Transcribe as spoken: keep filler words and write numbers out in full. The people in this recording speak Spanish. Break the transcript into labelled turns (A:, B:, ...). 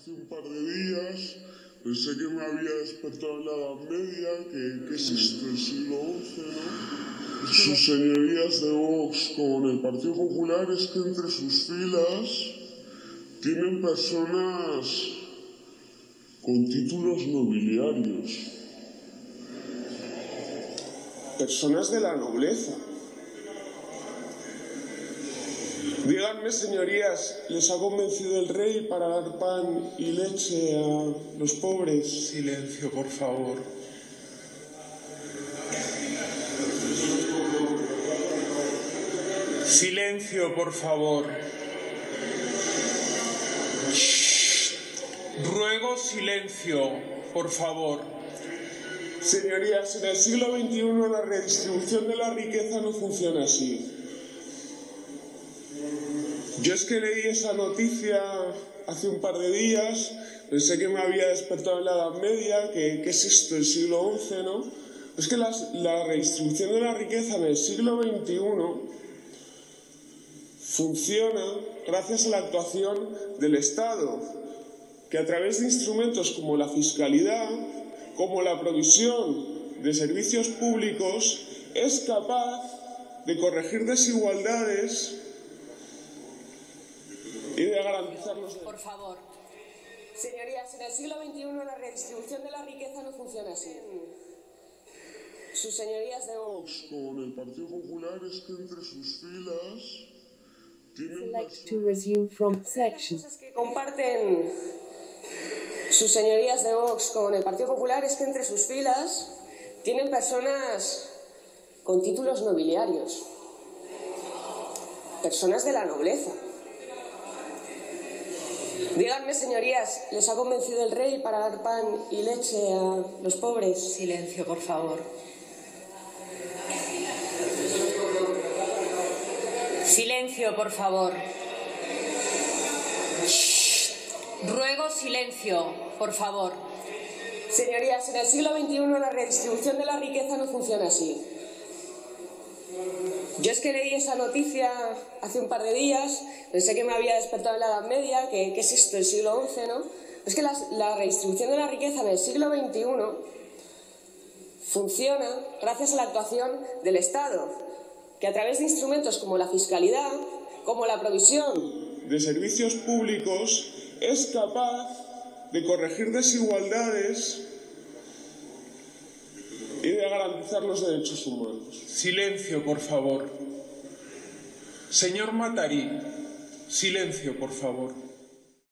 A: Hace un par de días pensé que me había despertado en la Edad Media, que, que es esto, el siglo once, ¿no? Sus señorías de Vox con el Partido Popular es que entre sus filas tienen personas con títulos nobiliarios.
B: Personas de la nobleza. Díganme, señorías, ¿les ha convencido el rey para dar pan y leche a los pobres?
C: Silencio, por favor. Silencio, por favor. Shh. Ruego silencio, por favor.
B: Señorías, en el siglo veintiuno la redistribución de la riqueza no funciona así. Yo es que leí esa noticia hace un par de días, pensé que me había despertado en la Edad Media, que, que es esto, el siglo once, ¿no? Es que las, la redistribución de la riqueza en el siglo veintiuno funciona gracias a la actuación del Estado, que a través de instrumentos como la fiscalidad, como la provisión de servicios públicos, es capaz de corregir desigualdades y de garantizar los derechos.
D: Por favor. Señorías, en el siglo veintiuno la redistribución de la riqueza no funciona así. Sus señorías de Vox
A: con el Partido Popular es que entre sus filas tienen
E: Select to resume from section.
D: Las cosas que comparten sus señorías de Vox con el Partido Popular es que entre sus filas tienen personas con títulos nobiliarios, personas de la nobleza. Díganme, señorías, ¿les ha convencido el rey para dar pan y leche a los pobres?
E: Silencio, por favor. Silencio, por favor. Shh. Ruego silencio, por favor.
D: Señorías, en el siglo veintiuno la redistribución de la riqueza no funciona así. Yo es que leí esa noticia hace un par de días, pensé que me había despertado en la Edad Media, que, que es esto, el siglo once, ¿no? Es que las, la redistribución de la riqueza en el siglo veintiuno funciona gracias a la actuación del Estado, que a través de instrumentos como la fiscalidad, como la provisión
B: de servicios públicos, es capaz de corregir desigualdades y de garantizar los derechos humanos.
C: Silencio, por favor. Señor Matarí, silencio, por favor.